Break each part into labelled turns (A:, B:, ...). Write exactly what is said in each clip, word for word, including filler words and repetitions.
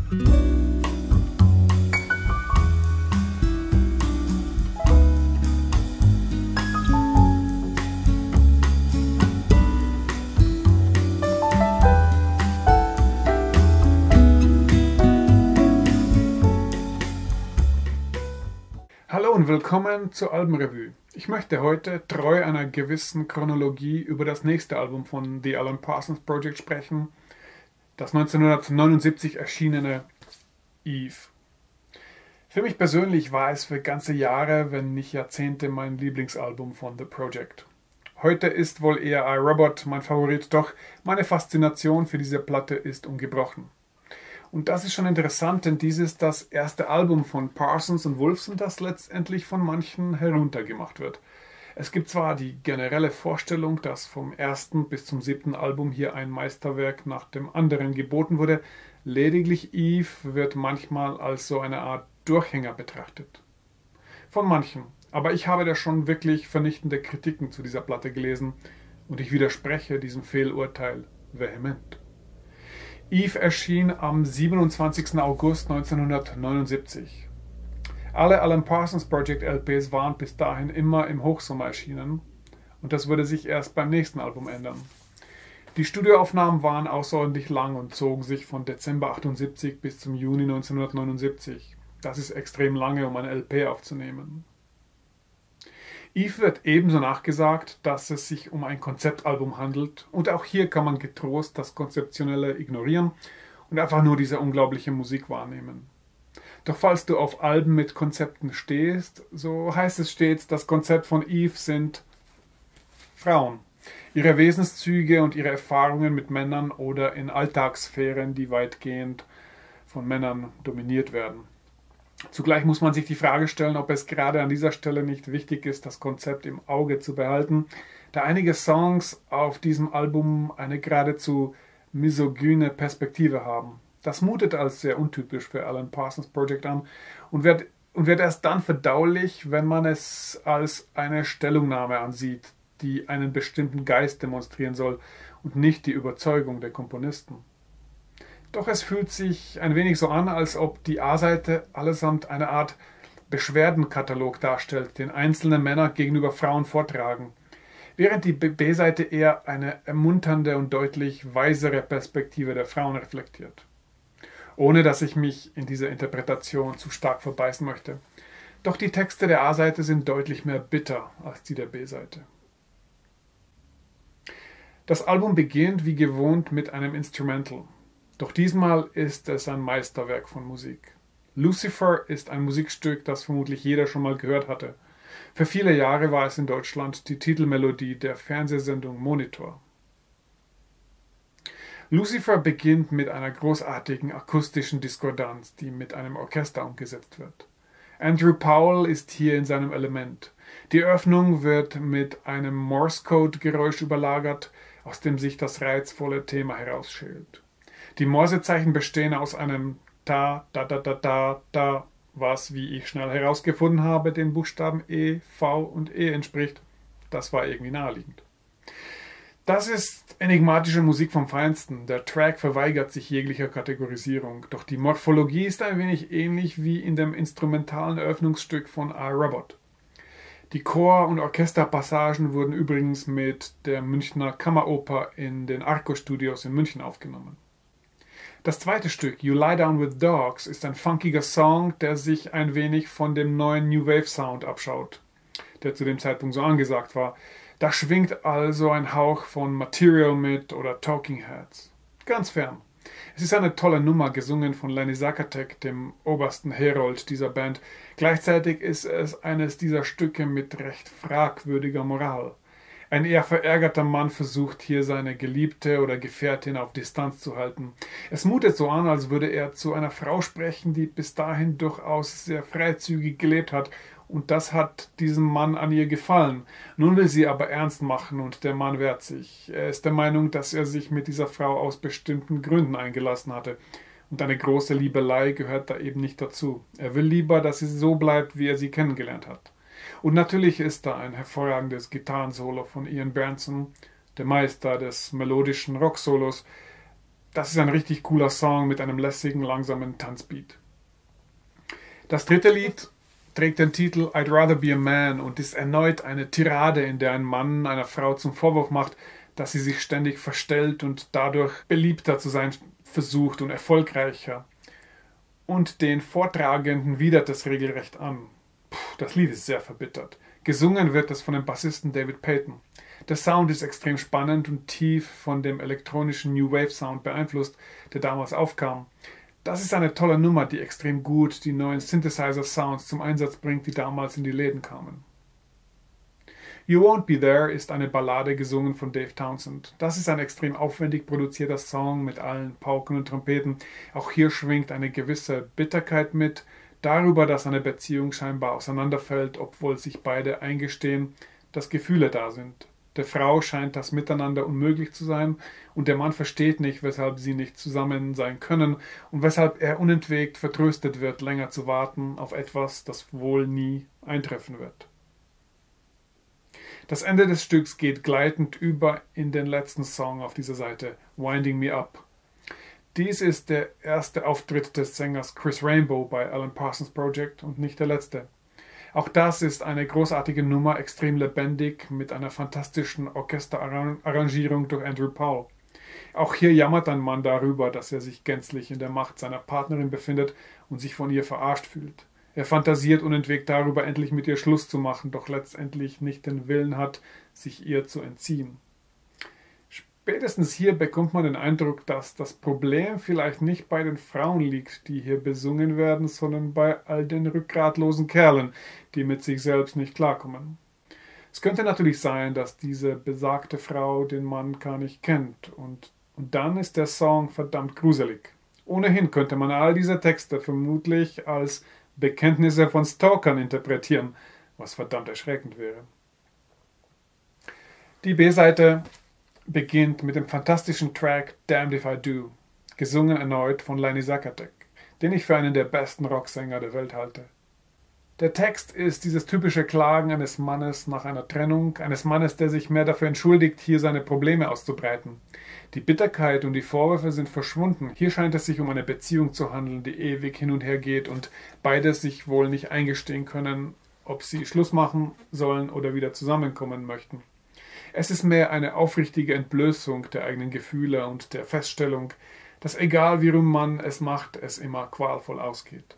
A: Hallo und willkommen zur Albenrevue. Ich möchte heute treu einer gewissen Chronologie über das nächste Album von The Alan Parsons Project sprechen, das neunzehnhundertneunundsiebzig erschienene Eve. Für mich persönlich war es für ganze Jahre, wenn nicht Jahrzehnte, mein Lieblingsalbum von The Project. Heute ist wohl eher iRobot mein Favorit, doch meine Faszination für diese Platte ist ungebrochen. Und das ist schon interessant, denn dies ist das erste Album von Parsons und Wolfson, das letztendlich von manchen heruntergemacht wird. Es gibt zwar die generelle Vorstellung, dass vom ersten bis zum siebten Album hier ein Meisterwerk nach dem anderen geboten wurde, lediglich Eve wird manchmal als so eine Art Durchhänger betrachtet. Von manchen, aber ich habe da schon wirklich vernichtende Kritiken zu dieser Platte gelesen und ich widerspreche diesem Fehlurteil vehement. Eve erschien am siebenundzwanzigsten August neunzehnhundertneunundsiebzig. Alle Alan Parsons Project L Ps waren bis dahin immer im Hochsommer erschienen und das würde sich erst beim nächsten Album ändern. Die Studioaufnahmen waren außerordentlich lang und zogen sich von Dezember achtundsiebzig bis zum Juni neunzehnhundertneunundsiebzig. Das ist extrem lange, um ein L P aufzunehmen. Eve wird ebenso nachgesagt, dass es sich um ein Konzeptalbum handelt und auch hier kann man getrost das Konzeptionelle ignorieren und einfach nur diese unglaubliche Musik wahrnehmen. Doch falls du auf Alben mit Konzepten stehst, so heißt es stets, das Konzept von Eve sind Frauen, ihre Wesenszüge und ihre Erfahrungen mit Männern oder in Alltagssphären, die weitgehend von Männern dominiert werden. Zugleich muss man sich die Frage stellen, ob es gerade an dieser Stelle nicht wichtig ist, das Konzept im Auge zu behalten, da einige Songs auf diesem Album eine geradezu misogyne Perspektive haben. Das mutet als sehr untypisch für Alan Parsons Project an und wird, und wird erst dann verdaulich, wenn man es als eine Stellungnahme ansieht, die einen bestimmten Geist demonstrieren soll und nicht die Überzeugung der Komponisten. Doch es fühlt sich ein wenig so an, als ob die A-Seite allesamt eine Art Beschwerdenkatalog darstellt, den einzelne Männer gegenüber Frauen vortragen, während die B-Seite eher eine ermunternde und deutlich weisere Perspektive der Frauen reflektiert. Ohne dass ich mich in dieser Interpretation zu stark verbeißen möchte. Doch die Texte der A-Seite sind deutlich mehr bitter als die der B-Seite. Das Album beginnt wie gewohnt mit einem Instrumental. Doch diesmal ist es ein Meisterwerk von Musik. Lucifer ist ein Musikstück, das vermutlich jeder schon mal gehört hatte. Für viele Jahre war es in Deutschland die Titelmelodie der Fernsehsendung Monitor. Lucifer beginnt mit einer großartigen akustischen Diskordanz, die mit einem Orchester umgesetzt wird. Andrew Powell ist hier in seinem Element. Die Eröffnung wird mit einem Morse-Code-Geräusch überlagert, aus dem sich das reizvolle Thema herausschält. Die Morsezeichen bestehen aus einem Ta, Da, Da, Da, Da, Da, was, wie ich schnell herausgefunden habe, den Buchstaben E, V und E entspricht. Das war irgendwie naheliegend. Das ist enigmatische Musik vom Feinsten. Der Track verweigert sich jeglicher Kategorisierung, doch die Morphologie ist ein wenig ähnlich wie in dem instrumentalen Eröffnungsstück von iRobot. Die Chor- und Orchesterpassagen wurden übrigens mit der Münchner Kammeroper in den Arco Studios in München aufgenommen. Das zweite Stück, You Lie Down With Dogs, ist ein funkiger Song, der sich ein wenig von dem neuen New Wave Sound abschaut, der zu dem Zeitpunkt so angesagt war. Da schwingt also ein Hauch von Material mit oder Talking Heads. Ganz fern. Es ist eine tolle Nummer, gesungen von Lenny Zacatec, dem obersten Herold dieser Band. Gleichzeitig ist es eines dieser Stücke mit recht fragwürdiger Moral. Ein eher verärgerter Mann versucht hier seine Geliebte oder Gefährtin auf Distanz zu halten. Es mutet so an, als würde er zu einer Frau sprechen, die bis dahin durchaus sehr freizügig gelebt hat. Und das hat diesem Mann an ihr gefallen. Nun will sie aber ernst machen und der Mann wehrt sich. Er ist der Meinung, dass er sich mit dieser Frau aus bestimmten Gründen eingelassen hatte. Und eine große Liebelei gehört da eben nicht dazu. Er will lieber, dass sie so bleibt, wie er sie kennengelernt hat. Und natürlich ist da ein hervorragendes Gitarrensolo von Ian Berenson, der Meister des melodischen Rocksolos, Das ist ein richtig cooler Song mit einem lässigen, langsamen Tanzbeat. Das dritte Lied trägt den Titel I'd Rather Be a Man und ist erneut eine Tirade, in der ein Mann einer Frau zum Vorwurf macht, dass sie sich ständig verstellt und dadurch beliebter zu sein versucht und erfolgreicher. Und den Vortragenden widert es regelrecht an. Puh, das Lied ist sehr verbittert. Gesungen wird es von dem Bassisten David Payton. Der Sound ist extrem spannend und tief von dem elektronischen New Wave Sound beeinflusst, der damals aufkam. Das ist eine tolle Nummer, die extrem gut die neuen Synthesizer-Sounds zum Einsatz bringt, die damals in die Läden kamen. You Won't Be There ist eine Ballade gesungen von Dave Townsend. Das ist ein extrem aufwendig produzierter Song mit allen Pauken und Trompeten. Auch hier schwingt eine gewisse Bitterkeit mit, darüber, dass eine Beziehung scheinbar auseinanderfällt, obwohl sich beide eingestehen, dass Gefühle da sind. Der Frau scheint das Miteinander unmöglich zu sein und der Mann versteht nicht, weshalb sie nicht zusammen sein können und weshalb er unentwegt vertröstet wird, länger zu warten auf etwas, das wohl nie eintreffen wird. Das Ende des Stücks geht gleitend über in den letzten Song auf dieser Seite, Winding Me Up. Dies ist der erste Auftritt des Sängers Chris Rainbow bei Alan Parsons Project und nicht der letzte. Auch das ist eine großartige Nummer, extrem lebendig, mit einer fantastischen Orchesterarrangierung durch Andrew Powell. Auch hier jammert ein Mann darüber, dass er sich gänzlich in der Macht seiner Partnerin befindet und sich von ihr verarscht fühlt. Er fantasiert unentwegt darüber, endlich mit ihr Schluss zu machen, doch letztendlich nicht den Willen hat, sich ihr zu entziehen. Spätestens hier bekommt man den Eindruck, dass das Problem vielleicht nicht bei den Frauen liegt, die hier besungen werden, sondern bei all den rückgratlosen Kerlen, die mit sich selbst nicht klarkommen. Es könnte natürlich sein, dass diese besagte Frau den Mann gar nicht kennt und, und dann ist der Song verdammt gruselig. Ohnehin könnte man all diese Texte vermutlich als Bekenntnisse von Stalkern interpretieren, was verdammt erschreckend wäre. Die B-Seite beginnt mit dem fantastischen Track Damned If I Do, gesungen erneut von Lenny Zacatec, den ich für einen der besten Rocksänger der Welt halte. Der Text ist dieses typische Klagen eines Mannes nach einer Trennung, eines Mannes, der sich mehr dafür entschuldigt, hier seine Probleme auszubreiten. Die Bitterkeit und die Vorwürfe sind verschwunden. Hier scheint es sich um eine Beziehung zu handeln, die ewig hin und her geht und beide sich wohl nicht eingestehen können, ob sie Schluss machen sollen oder wieder zusammenkommen möchten. Es ist mehr eine aufrichtige Entblößung der eigenen Gefühle und der Feststellung, dass egal wie rum man es macht, es immer qualvoll ausgeht.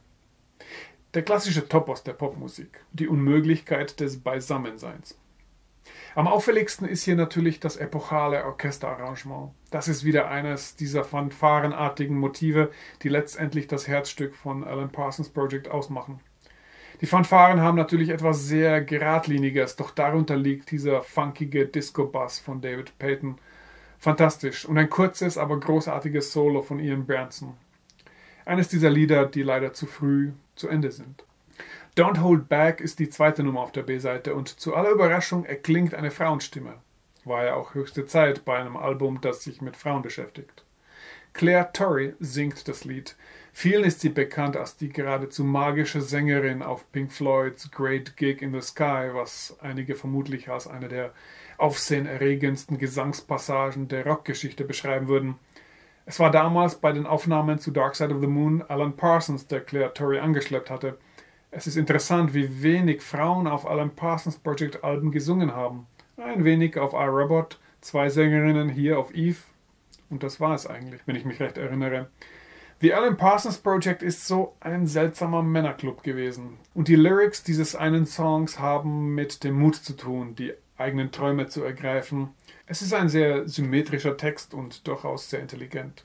A: Der klassische Topos der Popmusik, die Unmöglichkeit des Beisammenseins. Am auffälligsten ist hier natürlich das epochale Orchesterarrangement. Das ist wieder eines dieser fanfarenartigen Motive, die letztendlich das Herzstück von Alan Parsons Project ausmachen. Die Fanfaren haben natürlich etwas sehr Geradliniges, doch darunter liegt dieser funkige Disco-Bass von David Payton. Fantastisch und ein kurzes, aber großartiges Solo von Ian Branson. Eines dieser Lieder, die leider zu früh zu Ende sind. Don't Hold Back ist die zweite Nummer auf der B-Seite und zu aller Überraschung erklingt eine Frauenstimme. War ja auch höchste Zeit bei einem Album, das sich mit Frauen beschäftigt. Claire Torrey singt das Lied. Vielen ist sie bekannt als die geradezu magische Sängerin auf Pink Floyds Great Gig in the Sky, was einige vermutlich als eine der aufsehenerregendsten Gesangspassagen der Rockgeschichte beschreiben würden. Es war damals bei den Aufnahmen zu Dark Side of the Moon Alan Parsons, der Claire Torrey angeschleppt hatte. Es ist interessant, wie wenig Frauen auf Alan Parsons Project Alben gesungen haben. Ein wenig auf iRobot, zwei Sängerinnen hier auf Eve und das war es eigentlich, wenn ich mich recht erinnere. The Alan Parsons Project ist so ein seltsamer Männerclub gewesen. Und die Lyrics dieses einen Songs haben mit dem Mut zu tun, die eigenen Träume zu ergreifen. Es ist ein sehr symmetrischer Text und durchaus sehr intelligent.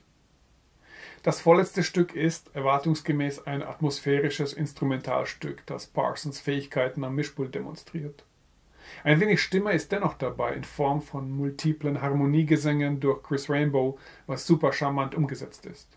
A: Das vorletzte Stück ist erwartungsgemäß ein atmosphärisches Instrumentalstück, das Parsons Fähigkeiten am Mischpult demonstriert. Ein wenig Stimme ist dennoch dabei in Form von multiplen Harmoniegesängen durch Chris Rainbow, was super charmant umgesetzt ist.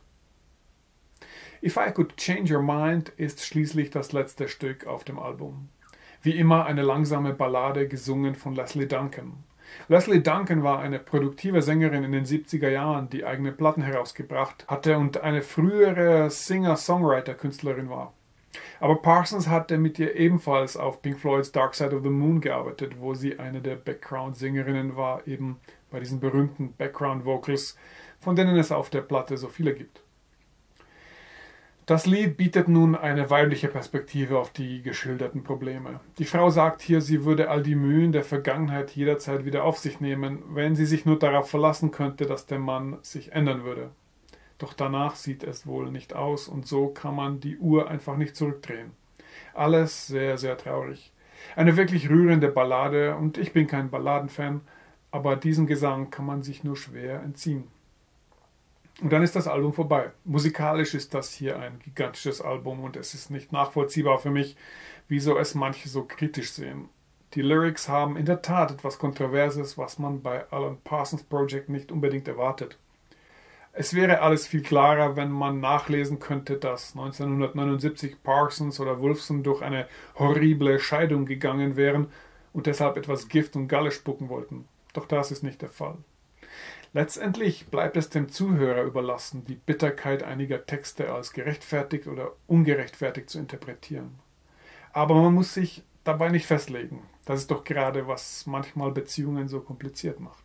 A: If I Could Change Your Mind ist schließlich das letzte Stück auf dem Album. Wie immer eine langsame Ballade gesungen von Leslie Duncan. Leslie Duncan war eine produktive Sängerin in den siebziger Jahren, die eigene Platten herausgebracht hatte und eine frühere Singer-Songwriter-Künstlerin war. Aber Parsons hatte mit ihr ebenfalls auf Pink Floyds Dark Side of the Moon gearbeitet, wo sie eine der Background-Sängerinnen war, eben bei diesen berühmten Background-Vocals von denen es auf der Platte so viele gibt. Das Lied bietet nun eine weibliche Perspektive auf die geschilderten Probleme. Die Frau sagt hier, sie würde all die Mühen der Vergangenheit jederzeit wieder auf sich nehmen, wenn sie sich nur darauf verlassen könnte, dass der Mann sich ändern würde. Doch danach sieht es wohl nicht aus und so kann man die Uhr einfach nicht zurückdrehen. Alles sehr, sehr traurig. Eine wirklich rührende Ballade und ich bin kein Balladenfan, aber diesem Gesang kann man sich nur schwer entziehen. Und dann ist das Album vorbei. Musikalisch ist das hier ein gigantisches Album und es ist nicht nachvollziehbar für mich, wieso es manche so kritisch sehen. Die Lyrics haben in der Tat etwas Kontroverses, was man bei Alan Parsons Project nicht unbedingt erwartet. Es wäre alles viel klarer, wenn man nachlesen könnte, dass neunzehnhundertneunundsiebzig Parsons oder Wolfson durch eine horrible Scheidung gegangen wären und deshalb etwas Gift und Galle spucken wollten. Doch das ist nicht der Fall. Letztendlich bleibt es dem Zuhörer überlassen, die Bitterkeit einiger Texte als gerechtfertigt oder ungerechtfertigt zu interpretieren. Aber man muss sich dabei nicht festlegen. Das ist doch gerade, was manchmal Beziehungen so kompliziert macht.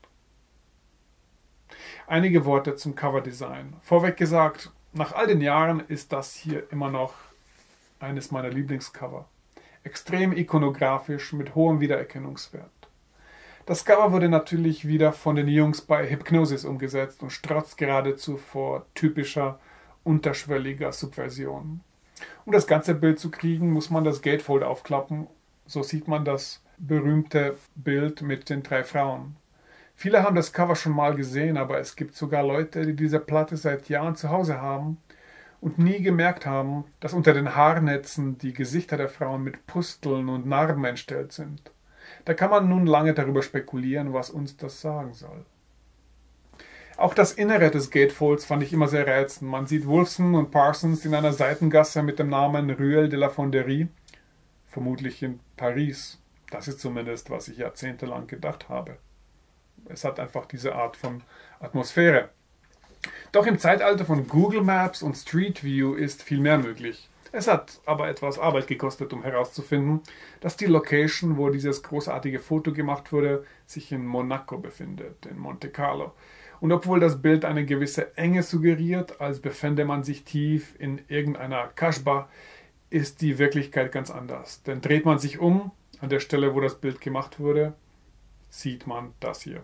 A: Einige Worte zum Coverdesign. Vorweg gesagt, nach all den Jahren ist das hier immer noch eines meiner Lieblingscover. Extrem ikonografisch mit hohem Wiedererkennungswert. Das Cover wurde natürlich wieder von den Jungs bei Hipgnosis umgesetzt und strotzt geradezu vor typischer, unterschwelliger Subversion. Um das ganze Bild zu kriegen, muss man das Gatefold aufklappen. So sieht man das berühmte Bild mit den drei Frauen. Viele haben das Cover schon mal gesehen, aber es gibt sogar Leute, die diese Platte seit Jahren zu Hause haben und nie gemerkt haben, dass unter den Haarnetzen die Gesichter der Frauen mit Pusteln und Narben entstellt sind. Da kann man nun lange darüber spekulieren, was uns das sagen soll. Auch das Innere des Gatefolds fand ich immer sehr reizend. Man sieht Wolfson und Parsons in einer Seitengasse mit dem Namen Ruelle de la Fonderie, vermutlich in Paris. Das ist zumindest, was ich jahrzehntelang gedacht habe. Es hat einfach diese Art von Atmosphäre. Doch im Zeitalter von Google Maps und Street View ist viel mehr möglich. Es hat aber etwas Arbeit gekostet, um herauszufinden, dass die Location, wo dieses großartige Foto gemacht wurde, sich in Monaco befindet, in Monte Carlo. Und obwohl das Bild eine gewisse Enge suggeriert, als befände man sich tief in irgendeiner Kaschba, ist die Wirklichkeit ganz anders. Denn dreht man sich um, an der Stelle, wo das Bild gemacht wurde, sieht man das hier.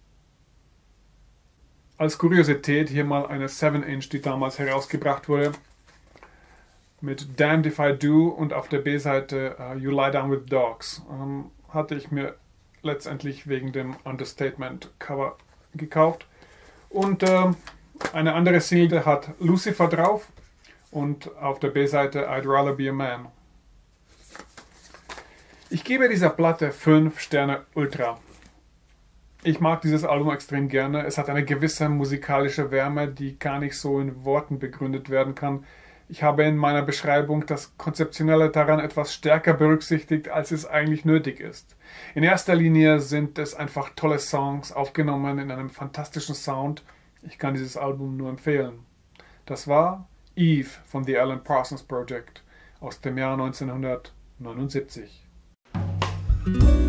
A: Als Kuriosität hier mal eine seven inch, die damals herausgebracht wurde, mit Damned If I Do und auf der B-Seite uh, You Lie Down With Dogs. Ähm, hatte ich mir letztendlich wegen dem Understatement-Cover gekauft. Und äh, eine andere Single hat Lucifer drauf und auf der B-Seite I'd Rather Be a Man. Ich gebe dieser Platte fünf Sterne Ultra. Ich mag dieses Album extrem gerne. Es hat eine gewisse musikalische Wärme, die gar nicht so in Worten begründet werden kann. Ich habe in meiner Beschreibung das Konzeptionelle daran etwas stärker berücksichtigt, als es eigentlich nötig ist. In erster Linie sind es einfach tolle Songs, aufgenommen in einem fantastischen Sound. Ich kann dieses Album nur empfehlen. Das war Eve von The Alan Parsons Project aus dem Jahr neunzehnhundertneunundsiebzig.